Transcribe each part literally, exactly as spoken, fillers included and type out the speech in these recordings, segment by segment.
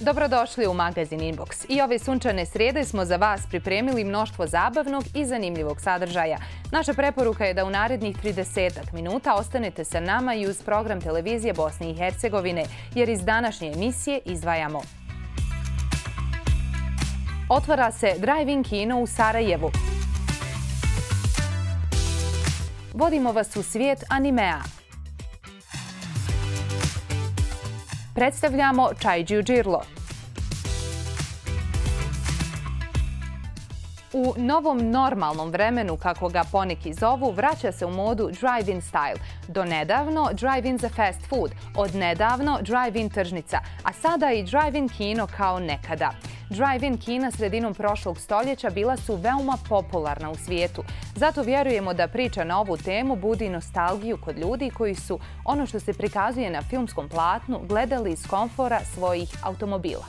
Dobrodošli u magazin Inbox. I ove sunčane srijede smo za vas pripremili mnoštvo zabavnog i zanimljivog sadržaja. Naša preporuka je da u narednih tridesetak minuta ostanete sa nama i uz program televizije Bosne i Hercegovine, jer iz današnje emisije izdvajamo. Otvara se drive-in kino u Sarajevu. Vodimo vas u svijet animea. Predstavljamo Čajđiju Džirlo. U novom normalnom vremenu, kako ga poneki zovu, vraća se u modu drive-in style. Do nedavno drive-in za fast food, od nedavno drive-in tržnica, a sada i drive-in kino kao nekada. Drive-in kina sredinom prošlog stoljeća bila su veoma popularna u svijetu. Zato vjerujemo da priča na ovu temu budi nostalgiju kod ljudi koji su ono što se prikazuje na filmskom platnu gledali iz komfora svojih automobila.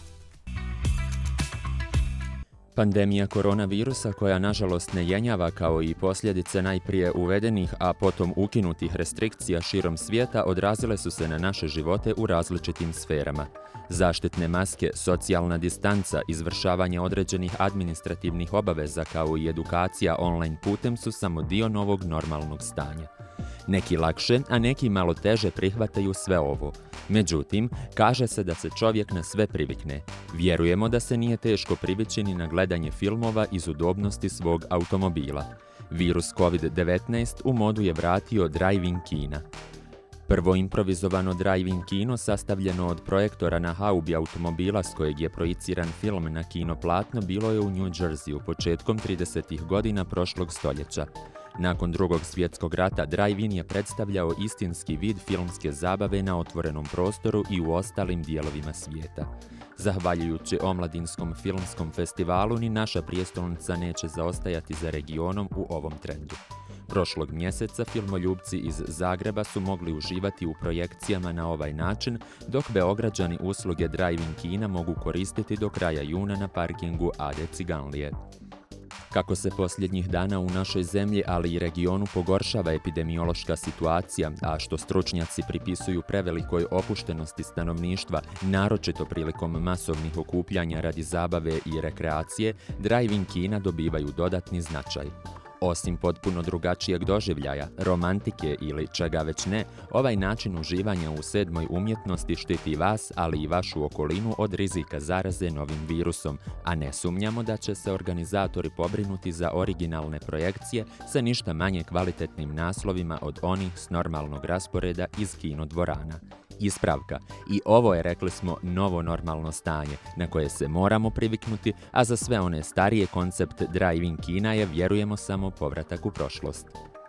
Pandemija koronavirusa, koja nažalost ne jenjava kao i posljedice najprije uvedenih, a potom ukinutih restrikcija širom svijeta, odrazile su se na naše živote u različitim sferama. Zaštitne maske, socijalna distanca, izvršavanje određenih administrativnih obaveza kao i edukacija online putem su samo dio novog normalnog stanja. Neki lakše, a neki malo teže prihvataju sve ovo. Međutim, kaže se da se čovjek na sve privikne. Vjerujemo da se nije teško privići ni na gledanje filmova iz udobnosti svog automobila. Virus kovid devetnaest u modu je vratio drive-in kina. Prvo improvizovano drive-in kino, sastavljeno od projektora na haubi automobila s kojeg je projiciran film na kinoplatno, bilo je u New Jerseyu početkom tridesetih godina prošlog stoljeća. Nakon Drugog svjetskog rata, drive-in je predstavljao istinski vid filmske zabave na otvorenom prostoru i u ostalim dijelovima svijeta. Zahvaljujući Omladinskom filmskom festivalu, ni naša prijestolnica neće zaostajati za regionom u ovom trendu. Prošlog mjeseca filmoljubci iz Zagreba su mogli uživati u projekcijama na ovaj način, dok Beograđani usluge drive-in kina mogu koristiti do kraja juna na parkingu Ade Ciganlije. Kako se posljednjih dana u našoj zemlji, ali i regionu, pogoršava epidemiološka situacija, a što stručnjaci pripisuju prevelikoj opuštenosti stanovništva, naročito prilikom masovnih okupljanja radi zabave i rekreacije, drive-in kina dobivaju dodatni značaj. Osim potpuno drugačijeg doživljaja, romantike ili čega već ne, ovaj način uživanja u sedmoj umjetnosti štiti vas, ali i vašu okolinu od rizika zaraze novim virusom, a ne sumnjamo da će se organizatori pobrinuti za originalne projekcije sa ništa manje kvalitetnim naslovima od onih s normalnog rasporeda iz kinodvorana. Ispravka. I ovo je, rekli smo, novo normalno stanje na koje se moramo priviknuti, a za sve one starije koncept drive-in kina je, vjerujemo, samo povratak u prošlost.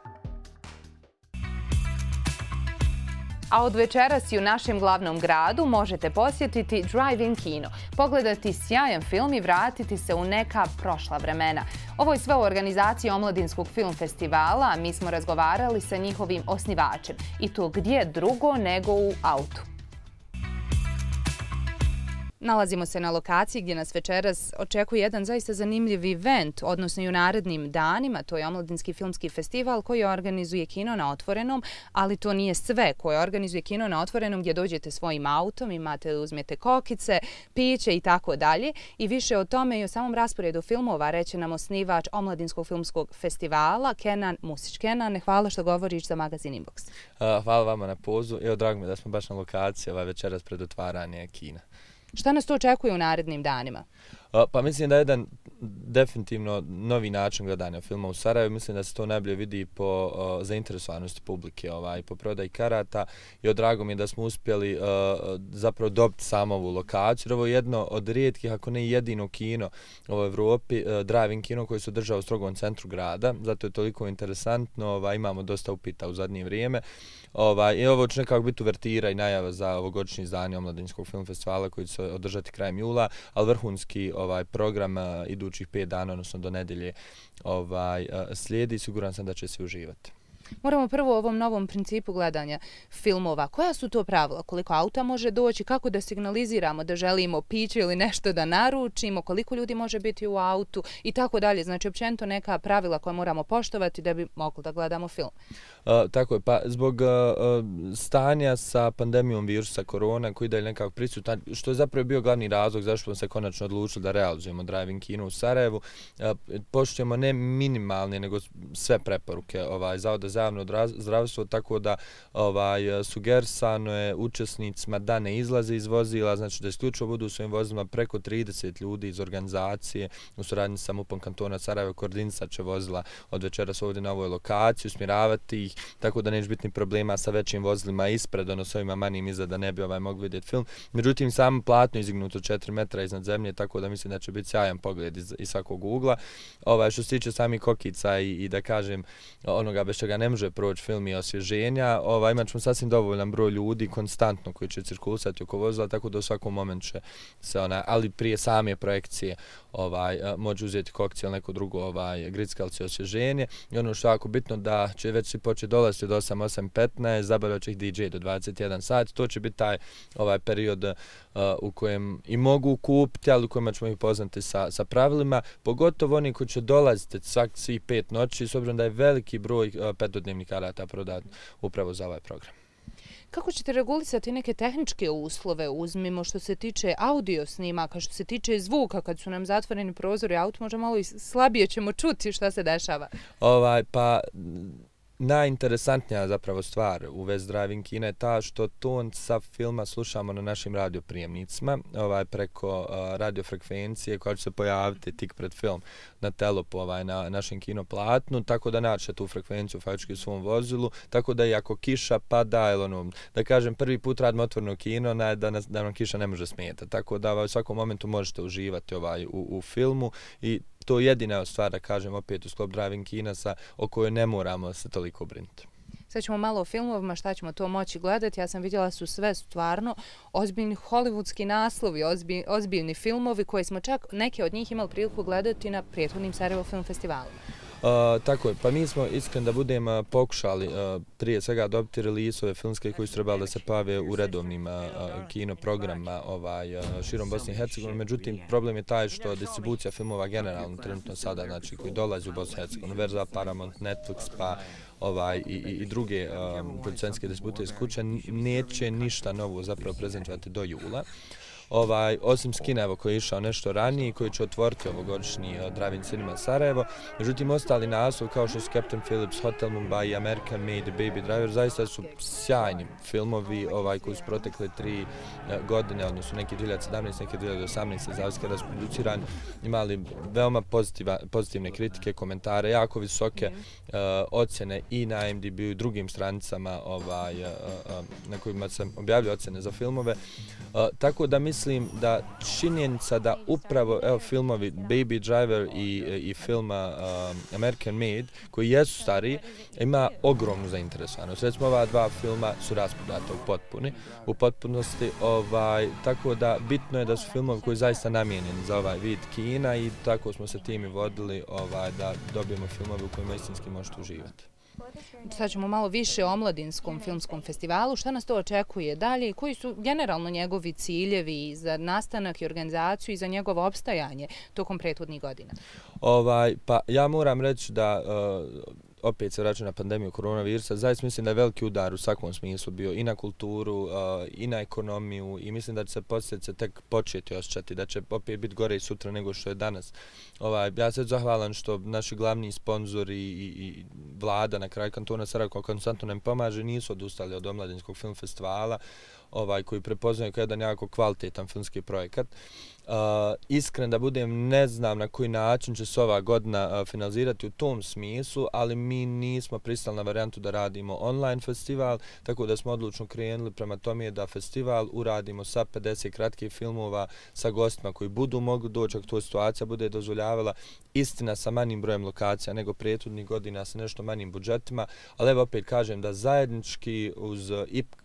A od večeras i u našem glavnom gradu možete posjetiti drive-in kino, pogledati sjajan film i vratiti se u neka prošla vremena. Ovo je sve u organizaciji Omladinskog film festivala, a mi smo razgovarali sa njihovim osnivačem. I to gdje drugo nego u autu. Nalazimo se na lokaciji gdje nas večeras očekuje jedan zaista zanimljiv event, odnosno i u narednim danima. To je Omladinski filmski festival koji organizuje kino na otvorenom, ali to nije sve. Koji organizuje kino na otvorenom gdje dođete svojim autom, imate, uzmete kokice, piće i tako dalje. I više o tome i o samom rasporedu filmova reće nam osnivač Omladinskog filmskog festivala, Kenan Musić. Kenan, hvala što govoriš za magazin Inbox. Hvala vama na pozivu. Evo, drago mi da smo baš na lokaciji ovaj večeras pred otvaranje kina. Šta nas to očekuje u narednim danima? Pa mislim da je jedan definitivno novi način gledanja filma u Sarajevu. Mislim da se to najbolje vidi po uh, zainteresovanosti publike, ovaj, po prodaji karata, i od drago mi je da smo uspjeli uh, zapravo dobiti samo ovu lokaciju. Ovo je jedno od rijetkih, ako ne jedino kino u Evropi, uh, drive-in kino koji se održava u strogom centru grada, zato je toliko interesantno, ovaj, imamo dosta upita u zadnje vrijeme. Ovaj, I ovo će nekako biti uvertira i najava za ovogodišnje izdanje Omladinskog film festivala koji će se održati krajem jula, ali vrhunski ovaj program uh, idućih pet dana, odnosno do nedelje, ovaj, uh, slijedi i siguran sam da će se uživati. Moramo prvo o ovom novom principu gledanja filmova. Koja su to pravila? Koliko auta može doći? Kako da signaliziramo da želimo piće ili nešto da naručimo? Koliko ljudi može biti u autu? I tako dalje. Znači, općenito neka pravila koja moramo poštovati da bi mogli da gledamo film. Uh, tako je. Pa zbog uh, stanja sa pandemijom virusa korona koji je nekako prisutan, što je zapravo bio glavni razlog zašto smo se konačno odlučili da realizujemo drive-in kino u Sarajevu, uh, poštujemo ne minimalne, nego sve preporuke ovaj, Zavoda za javno zdravstvo, tako da ovaj, sugerisano je učesnicima da ne izlaze iz vozila, znači da isključivo budu u svojim vozilima. Preko trideset ljudi iz organizacije u suradnji sa MUP-om kantona Sarajeva koordinisat će vozila od večeras ovdje na ovoj lokaciji, usmjeravati ih, tako da neće biti ni problema sa većim vozilima ispred, ono s ovima manjim iza da ne bi ovaj mogli vidjeti film. Međutim, samo platno izignuto četiri metra iznad zemlje, tako da mislim da će biti sjajan pogled iz, iz svakog ugla. Ovaj, što se tiče samih kokica i, i da kažem onoga bez čega ne može proći film i osvježenja, ovaj, imat ćemo sasvim dovoljan broj ljudi konstantno koji će cirkulisati oko vozila, tako da u svakom momentu će se ona, ali prije same projekcije ovaj, moći uzeti kokci ili neko drugo ovaj, grickalice osvježenje. I ono što je jako bitno da će već svi početi dolaziti od osam, osam petnaest, zabavljat će ih D J do dvadeset jedan sat. To će biti taj ovaj, period uh, u kojem i mogu kupiti, ali u kojem ćemo ih poznati sa, sa pravilima. Pogotovo oni koji će dolaziti svak svih pet noći, s obzirom da je veliki broj uh, petodnevnih karata prodat upravo za ovaj program. Kako ćete regulisati neke tehničke uslove? Uzmimo što se tiče audio snimaka, što se tiče zvuka, kad su nam zatvoreni prozori auto, možda malo i slabije ćemo čuti šta se dešava. Ovaj, pa najinteresantnija zapravo stvar u vezi drive-in kina je ta što ton sa filma slušamo na našim radioprijemnicima, ovaj, preko uh, radiofrekvencije koja će se pojaviti tik pred film na telopu ovaj, na našem kinoplatnu, tako da naće tu frekvenciju faktički u svom vozilu, tako da i ako kiša pada, ili ono, da kažem, prvi put radimo otvoreno kino, na, da, nas, da nam kiša ne može smetati, tako da ovaj, u svakom momentu možete uživati ovaj, u, u filmu i to je jedina stvar, da kažem, opet u sklop drive-in kina sa, o kojoj ne moramo se toliko brinuti. Sad ćemo malo o filmovima, šta ćemo to moći gledati. Ja sam vidjela su sve stvarno ozbiljni hollywoodski naslovi, ozbilj, ozbiljni filmovi koje smo čak neke od njih imali priliku gledati na prethodnim Sarajevo Film Festivalima. Uh, tako je, pa mi smo iskreno da budemo uh, pokušali uh, prije svega dobiti release-ove filmske koji su trebali da se pojave u redovnim uh, kino programima ovaj, uh, širom Bosne i Hercegovine. Međutim, problem je taj što distribucija filmova generalno trenutno sada, znači koji dolazi u Bosnu i Hercegovinu, Verza, Paramount, Netflix, pa ovaj, i, i, i druge um, producentske distribucije kuće, neće ništa novo zapravo prezentovati do jula. Ovaj, osim Skina evo, koji je išao nešto ranije i koji će otvoriti ovogodišnji uh, Drive-in Cinema Sarajevo. Međutim, ostali naslov kao što su Captain Phillips, Hotel Mumbai, American Made, Baby Driver, zaista su sjajni filmovi ovaj, koji su protekle tri uh, godine, odnosno neki dvije hiljade sedamnaeste, neki dvije hiljade osamnaeste zavisno kada su producirani, imali veoma pozitiva, pozitivne kritike, komentare, jako visoke uh, ocjene i na I M D B-u i drugim stranicama ovaj, uh, uh, na kojima se objavljaju ocjene za filmove. Uh, tako da mislim Mislim da činjenica da upravo evo, filmovi Baby Driver i, i filma uh, American Made, koji jesu stariji, ima ogromnu zainteresovanost. Recimo ova dva filma su rasprodata u potpuni, u potpunosti, ovaj, tako da bitno je da su filmovi koji zaista namijenjeni za ovaj vid kina i tako smo se tim i vodili ovaj, da dobijemo filmove u kojima istinski možete uživati. Sad ćemo malo više o omladinskom filmskom festivalu. Šta nas to očekuje dalje i koji su generalno njegovi ciljevi za nastanak i organizaciju i za njegovo opstajanje tokom prethodnih godina? Ovaj, pa ja moram reći da uh, opet se vraća na pandemiju koronavirusa, zaista mislim da je veliki udar u svakom smislu bio i na kulturu, uh, i na ekonomiju i mislim da će se posljedice tek početi osjećati, da će opet biti gore i sutra nego što je danas. Ovaj, ja se zahvalan što naši glavni sponzori i, i vlada na kraju kantona Sarajevo koja konstantno nam pomaže, nisu odustali od Omladinskog film festivala, ovaj, koji prepoznaju kao jedan jako kvalitetan filmski projekat. Uh, iskren da budem, ne znam na koji način će se ova godina uh, finalizirati u tom smislu, ali mi nismo pristali na varijantu da radimo online festival, tako da smo odlučno krenuli prema tome da festival uradimo sa pedeset kratkih filmova, sa gostima koji budu mogli doći, ako to situacija bude dozvoljavala, istina sa manjim brojem lokacija nego prethodnih godina, sa nešto manjim budžetima, ali evo opet kažem da zajednički uz I P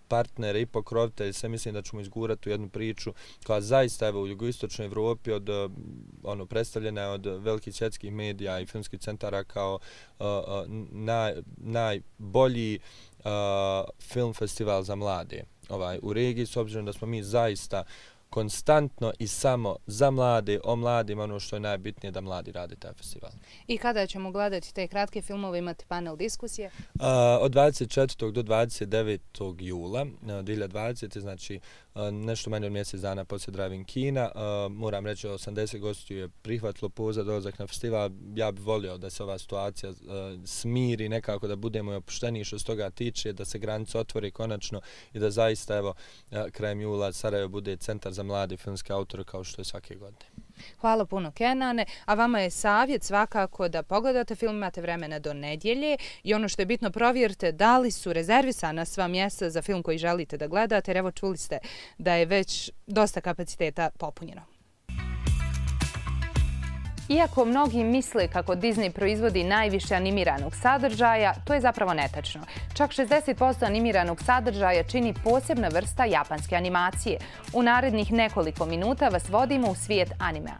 partnere i pokrovitelje, sve mislim da ćemo izgurati u jednu priču koja zaista evo u jugoistočnoj Evropi od ono predstavljena je od velikih svjetskih medija i filmskih centara kao uh, naj, najbolji uh, film festival za mlade ovaj u regiji, s obzirom da smo mi zaista konstantno i samo za mlade, o mladima, ono što je najbitnije da mladi rade taj festival. I kada ćemo gledati te kratke filmove, imati panel diskusije? Uh, od dvadeset četvrtog do dvadeset devetog jula uh, dvije hiljade dvadesete. Znači uh, nešto manje od mjesec dana poslije Drive-in kina. Uh, moram reći, osamdeset gostiju je prihvatilo poziv za dolazak na festival. Ja bih volio da se ova situacija uh, smiri, nekako da budemo i opušteniji što se toga tiče, da se granice otvore konačno i da zaista evo uh, krajem jula Sarajevo bude centar za mlade filmske autore kao što je svake godine. Hvala puno, Kenane. A vama je savjet svakako da pogledate film, imate vremena do nedjelje i ono što je bitno, provjerite da li su rezervisana sva mjesta za film koji želite da gledate, jer evo čuli ste da je već dosta kapaciteta popunjeno. Iako mnogi misle kako Disney proizvodi najviše animiranog sadržaja, to je zapravo netačno. Čak šezdeset posto animiranog sadržaja čini posebna vrsta japanske animacije. U narednih nekoliko minuta vas vodimo u svijet animea.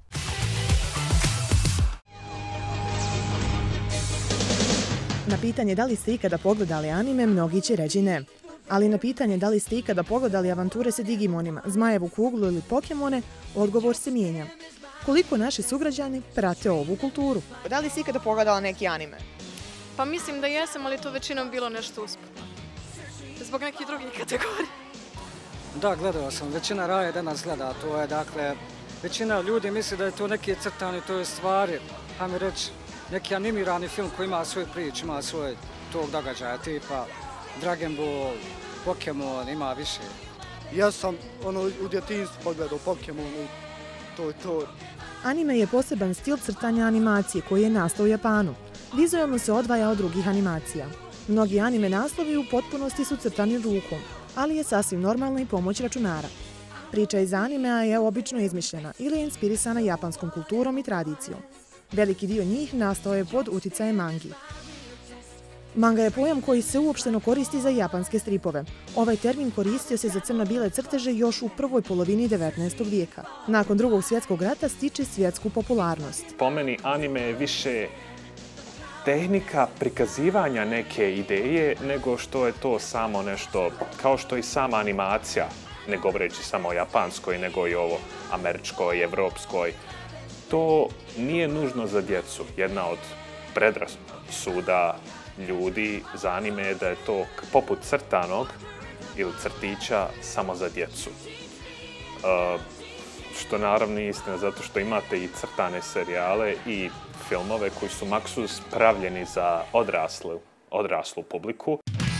Na pitanje da li ste ikada pogledali anime, mnogi će reći ne. Ali na pitanje da li ste ikada pogledali avanture sa Digimonima, Zmajevu kuglu ili Pokemone, odgovor se mijenja. Koliko naši sugrađani prate ovu kulturu? Da li si ikada pogledala neki anime? Pa mislim da jesam, ali to većinom bilo nešto usputno. Zbog nekih drugih kategorija. Da, gledao sam. Većina raje danas gleda. To je, dakle, većina ljudi misli da je to neki crtani, to je stvari, pa mi reći, neki animirani film koji ima svoj prič, ima svoj tog događaja, tipa Dragon Ball, Pokemon, ima više. Ja sam ono, u djetinjstvu pogledao Pokemon i to je to. Anime je poseban stil crtanja animacije koji je nastao u Japanu. Vizualno se odvaja od drugih animacija. Mnogi anime naslovi u potpunosti su crtani rukom, ali je sasvim normalna i pomoć računara. Priča iz animea je obično izmišljena ili je inspirisana japanskom kulturom i tradicijom. Veliki dio njih nastao je pod uticajem mangi. Manga je pojam koji se uopšteno koristi za japanske stripove. Ovaj termin koristio se za crno-bijele crteže još u prvoj polovini devetnaestog vijeka. Nakon drugog svjetskog rata stiče svjetsku popularnost. Po meni anime je više tehnika prikazivanja neke ideje nego što je to samo nešto, kao što i sama animacija, ne govoreći samo o japanskoj, nego i ovo američkoj, evropskoj. To nije nužno za djecu. Jedna od predrasuda ljudi za anime je da je to poput crtanog ili crtića samo za djecu. Uh, što naravno nije istina, zato što imate i crtane serijale i filmove koji su maksus pravljeni za odraslu, odraslu publiku.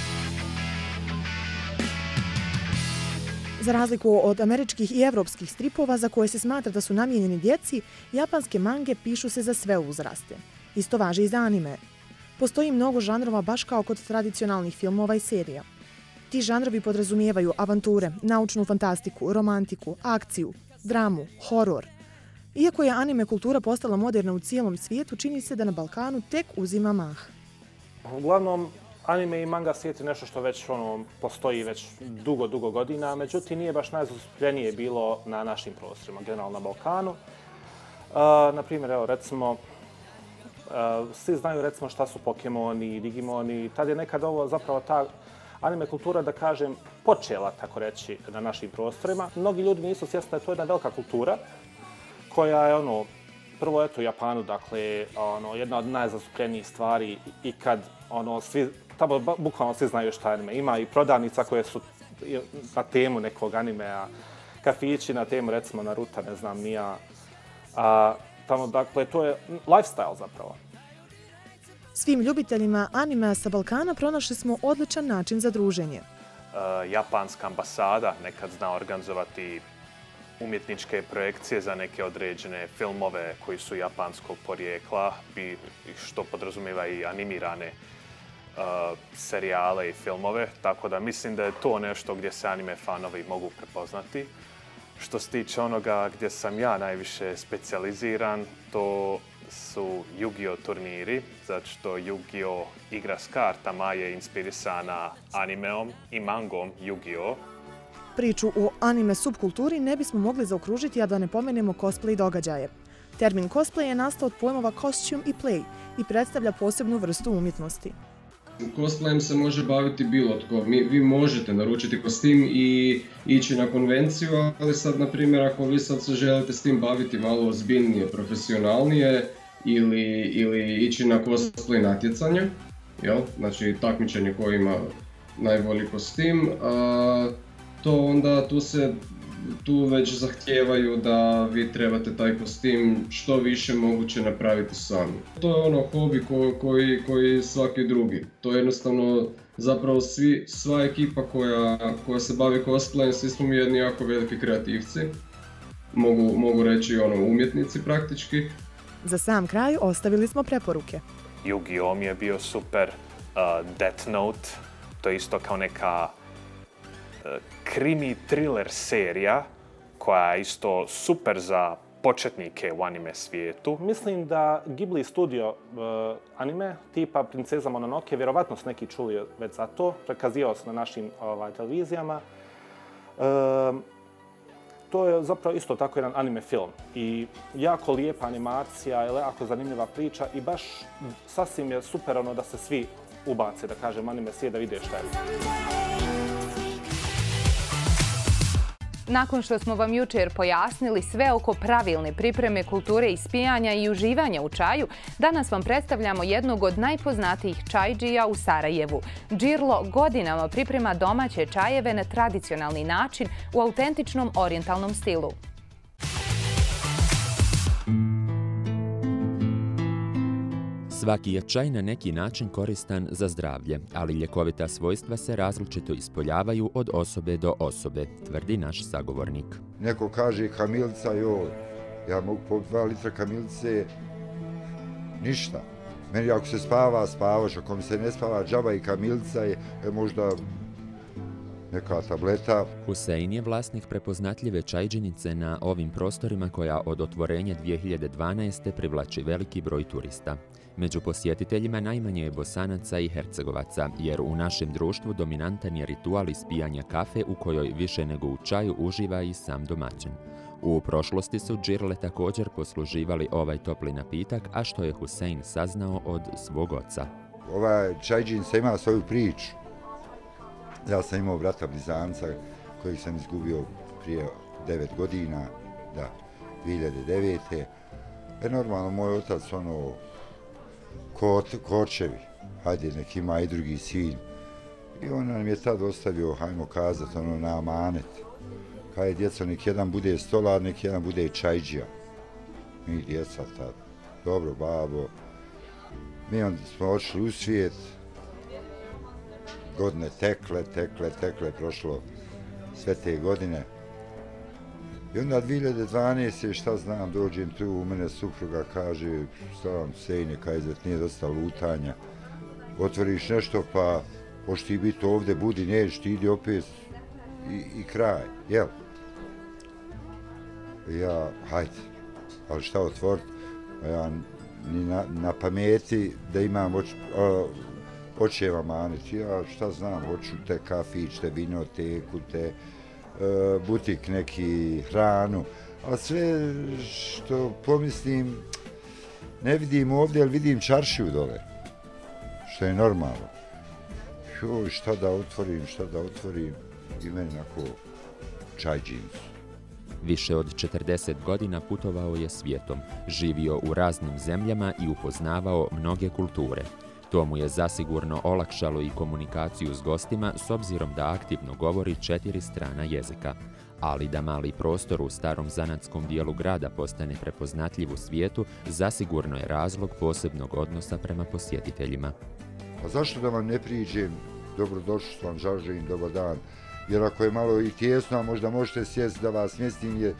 Za razliku od američkih i evropskih stripova za koje se smatra da su namijenjeni djeci, japanske mange pišu se za sve uzraste. Isto važi i za anime. Postoji mnogo žanrova baš kao kod tradicionalnih filmova i serija. Ti žanrovi podrazumijevaju avanture, naučnu fantastiku, romantiku, akciju, dramu, horor. Iako je anime kultura postala moderna u cijelom svijetu, čini se da na Balkanu tek uzima mah. Uglavnom, anime i manga svijet je nešto što već ono, postoji već dugo, dugo godina, međutim nije baš najzastupljenije bilo na našim prostorima, generalno na Balkanu. Uh, naprimjer, evo, recimo, uh, svi znaju recimo šta su Pokemoni, Digimoni, tad je nekad ovo zapravo ta anime kultura, da kažem, počela, tako reći, na našim prostorima. Mnogi ljudi nisu svjesni da je to jedna velika kultura koja je, ono, prvo eto u Japanu, dakle, ono, jedna od najzastupljenijih stvari i kad, ono, svi, tamo bukvalno svi znaju šta anime. Ima i prodavnica koje su na temu nekog animea, kafići na temu, recimo, Naruto, ne znam, nija. A, tamo, dakle, to je lifestyle zapravo. Svim ljubiteljima animea sa Balkana pronašli smo odličan način za druženje. Uh, japanska ambasada nekad zna organizovati umjetničke projekcije za neke određene filmove koji su japanskog porijekla, što podrazumijeva i animirane uh, serijale i filmove, tako da mislim da je to nešto gdje se anime fanovi mogu prepoznati. Što se tiče onoga gdje sam ja najviše specijaliziran, to su Yu-Gi-Oh turniri, zato što Yu-Gi-Oh igra s kartama je inspirisana animeom i mangom Yu-Gi-Oh. Priču o anime subkulturi ne bismo mogli zaokružiti, a da ne pomenemo cosplay događaje. Termin cosplay je nastao od pojmova costume i play i predstavlja posebnu vrstu umjetnosti. Cosplayem se može baviti bilo tko. Mi, vi možete naručiti kostim i ići na konvenciju, ali sad, na primjer, ako vi sad se želite s tim baviti malo ozbiljnije, profesionalnije ili, ili ići na cosplay natjecanje, jel? Znači takmičenje koji ima najbolji kostim, a, to onda tu se tu već zahtijevaju da vi trebate taj kostim što više moguće napraviti sami. To je ono hobi ko, koji, koji svaki drugi. To je jednostavno zapravo svi, sva ekipa koja, koja se bavi cosplayem, svi smo mi jedni jako veliki kreativci. Mogu, mogu reći ono umjetnici praktički. Za sam kraj ostavili smo preporuke. Yu-Gi-Oh mi je bio super, uh, Death Note, to je isto kao neka krimi thriller serija koja je isto super za početnike u anime svijetu. Mislim da Ghibli studio uh, anime tipa Princeza Mononoke, vjerovatno su neki čuli već za to, prekazivao se na našim ovaj, televizijama. Uh, to je zapravo isto tako jedan anime film i jako lijepa animacija, jako zanimljiva priča i baš sasvim je super ono da se svi ubace, da kažem, anime svijet da vide šta je. Nakon što smo vam jučer pojasnili sve oko pravilne pripreme kulture ispijanja i uživanja u čaju, danas vam predstavljamo jednog od najpoznatijih čajđija u Sarajevu. Džirlo godinama priprema domaće čajeve na tradicionalni način u autentičnom orijentalnom stilu. Svaki je čaj na neki način koristan za zdravlje, ali ljekovita svojstva se različito ispoljavaju od osobe do osobe, tvrdi naš sagovornik. Neko kaže kamilica, joj, ja mogu popiti dva litra kamilice, ništa. Meni ako se spava, spavaš, ako mi se ne spava, džaba i kamilica je, je možda neka tableta. Husein je vlasnik prepoznatljive čajđinice na ovim prostorima koja od otvorenja dvije hiljade dvanaeste. privlači veliki broj turista. Među posjetiteljima najmanje je Bosanaca i Hercegovaca, jer u našem društvu dominantan je ritual ispijanja kafe u kojoj više nego u čaju uživa i sam domaćin. U prošlosti su džirle također posluživali ovaj topli napitak, a što je Husein saznao od svog oca. Ova čajđinica ima svoju priču. Ja sam imao brata blizanca kojeg sam izgubio prije devet godina, da, dvije hiljade devete. E normalno, moj otac, ono, Kot, kočevi, hajde nek ima i drugi sin. I on nam je tad ostavio, hajmo kazati, ono, na amanet. Kaj je djeco, nek jedan bude stolar, nek jedan bude čajđija. Mi djeca tad, dobro babo. Mi onda smo odšli u svijet, godine tekle, tekle, tekle, prošlo sve te godine. I onda dvije hiljade dvanaeste. šta znam, dođem tu, u mene supruga kaže, stavam sejne, kajzet, nije dosta lutanja. Otvoriš nešto, pa hoćeš ti biti ovdje, budi, nećeš ti idi opet i, i kraj, jel? Ja, hajde, ali šta otvoriti? Ja ni na, na pameti da imam oč, o, očeva manet, ja šta znam, hoću te kafić, te vinoteku, te butik neki, hranu, ali sve što pomislim ne vidim ovdje, ali vidim čaršiju dole, što je normalno. Joj, šta da otvorim, šta da otvorim, i meni onako čajđincu. Više od četrdeset godina putovao je svijetom, živio u raznim zemljama i upoznavao mnoge kulture. To mu je zasigurno olakšalo i komunikaciju s gostima s obzirom da aktivno govori četiri strana jezika. Ali da mali prostor u starom zanatskom dijelu grada postane prepoznatljiv u svijetu, zasigurno je razlog posebnog odnosa prema posjetiteljima. A zašto da vam ne priđem, dobrodošli što vam želim, dobar dan, jer ako je malo i tijesno, možda možete sjesti da vas mjestim je...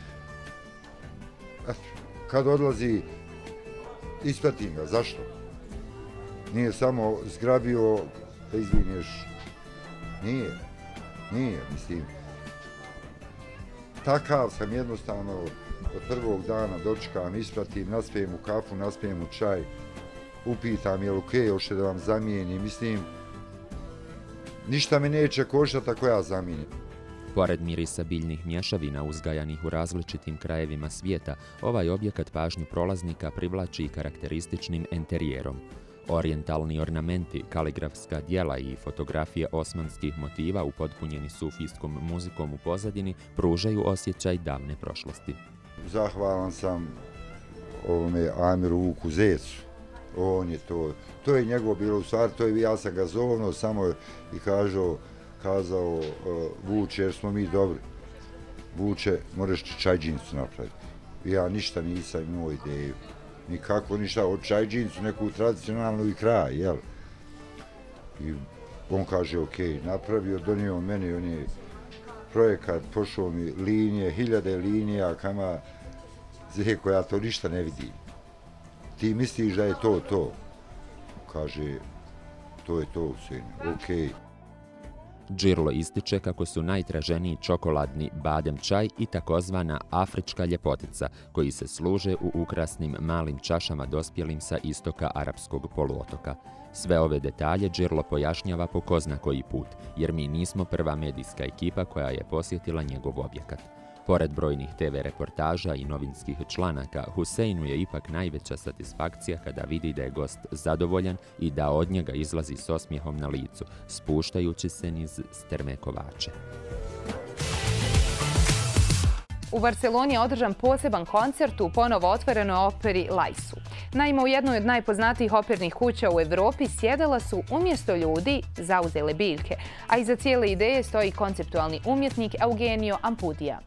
Kad odlazi, ispratim ga, zašto? Nije samo zgrabio da izvinješ. Nije. Nije, mislim. Takav sam jednostavno, od prvog dana dočekam, ispratim, naspijem u kafu, naspijem u čaj, upitam je li okej, hoće da vam zamijenim, mislim, ništa mi neće koštati ako ja zamijenim. Pored mirisa biljnih mješavina uzgajanih u različitim krajevima svijeta, ovaj objekat pažnju prolaznika privlači i karakterističnim enterijerom. Orijentalni ornamenti, kaligrafska djela i fotografije osmanskih motiva upotpunjeni sufijskom muzikom u pozadini pružaju osjećaj davne prošlosti. Zahvalan sam ovome Amiru Vuku Zecu. On je to, to je njegov bilo u stvari, to je, ja sam ga zovno samo i kažao, kazao uh, Vuče, jer smo mi dobri. Vuče, moraš čajđinicu napraviti. Ja ništa nisam imao ideju. Nikako ništa, od čajđinicu, neku tradicionalnu i kraj, jel? I on kaže, ok, napravio, donio meni, on je projekat, pošao mi linije, hiljade linija, kama, zeko, ja to ništa ne vidim. Ti misliš da je to to? Kaže, to je to, sin, ok. Džirlo ističe kako su najtraženiji čokoladni badem čaj i takozvana afrička ljepotica, koji se služe u ukrasnim malim čašama dospjelim sa istoka arapskog poluotoka. Sve ove detalje Džirlo pojašnjava po ko zna koji put, jer mi nismo prva medijska ekipa koja je posjetila njegov objekat. Pored brojnih te ve reportaža i novinskih članaka, Huseinu je ipak najveća satisfakcija kada vidi da je gost zadovoljan i da od njega izlazi s osmijehom na licu, spuštajući se niz strme kovače. U Barceloni je održan poseban koncert u ponovo otvorenoj operi Laisu. Naime, u jednoj od najpoznatijih opernih kuća u Evropi sjedala su umjesto ljudi zauzele biljke, a iza cijele ideje stoji konceptualni umjetnik Eugenio Ampudija.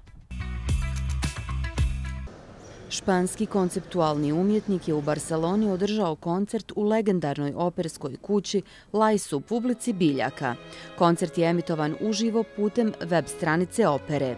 Španski konceptualni umjetnik je u Barceloni održao koncert u legendarnoj operskoj kući Laisu publici biljaka. Koncert je emitovan uživo putem web stranice opere.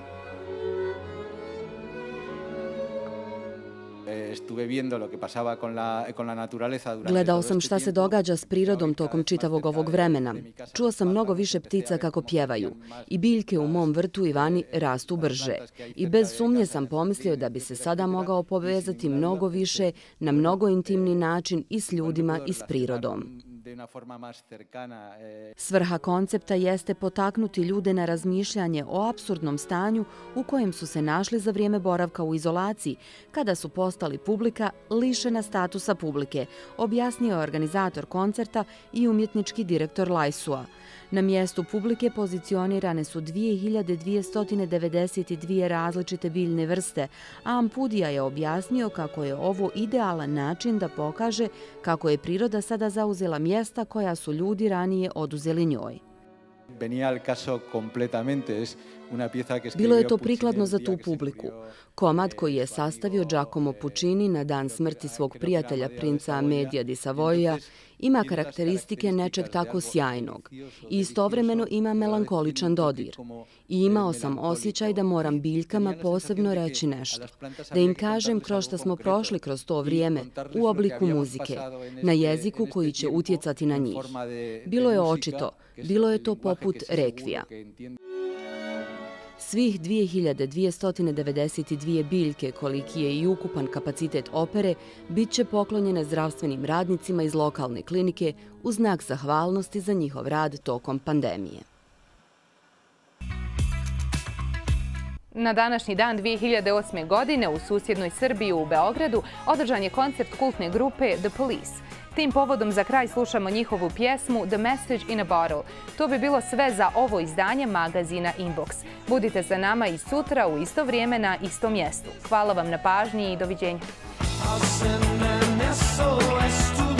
Gledao sam šta se događa s prirodom tokom čitavog ovog vremena. Čuo sam mnogo više ptica kako pjevaju. I biljke u mom vrtu i vani rastu brže. I bez sumnje sam pomislio da bi se sada mogao povezati mnogo više, na mnogo intimni način i s ljudima i s prirodom. Svrha koncepta jeste potaknuti ljude na razmišljanje o apsurdnom stanju u kojem su se našli za vrijeme boravka u izolaciji, kada su postali publika lišena statusa publike, objasnio je organizator koncerta i umjetnički direktor Laisua. Na mjestu publike pozicionirane su dvije hiljade dvjesto devedeset dvije različite biljne vrste, a Ampudija je objasnio kako je ovo idealan način da pokaže kako je priroda sada zauzela mjesta koja su ljudi ranije oduzeli njoj. Bilo je to prikladno za tu publiku. Komad koji je sastavio Giacomo Puccini na dan smrti svog prijatelja princa Amedija di Savoia ima karakteristike nečeg tako sjajnog i istovremeno ima melankoličan dodir. I imao sam osjećaj da moram biljkama posebno reći nešto, da im kažem kroz što smo prošli kroz to vrijeme u obliku muzike, na jeziku koji će utjecati na njih. Bilo je očito, bilo je to poput rekvija. Svih dvije hiljade dvjesto devedeset dvije biljke, koliki je i ukupan kapacitet opere, bit će poklonjene zdravstvenim radnicima iz lokalne klinike u znak zahvalnosti za njihov rad tokom pandemije. Na današnji dan dvije hiljade osme. godine u susjednoj Srbiji u Beogradu održan je koncert kultne grupe The Police. Tim povodom za kraj slušamo njihovu pjesmu The Message in a Bottle. To bi bilo sve za ovo izdanje magazina Inbox. Budite sa nama i sutra u isto vrijeme na istom mjestu. Hvala vam na pažnji i doviđenja.